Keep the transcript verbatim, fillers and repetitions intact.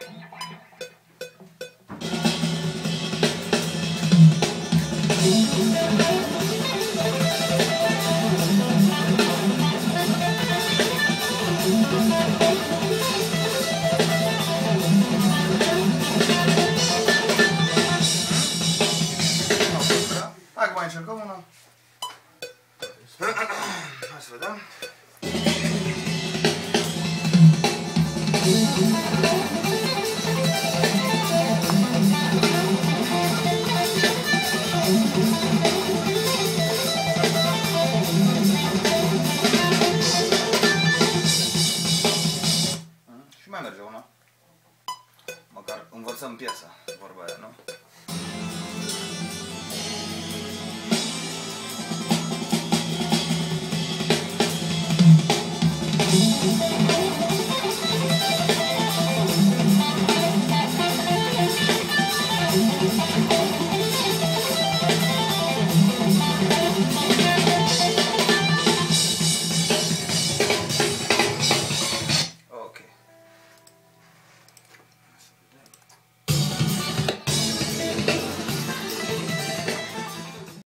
Hai că mai încercăm una. Hai să vedem. Și mai merge una. Măcar învățăm piesa, vorba aia, nu? Thank you.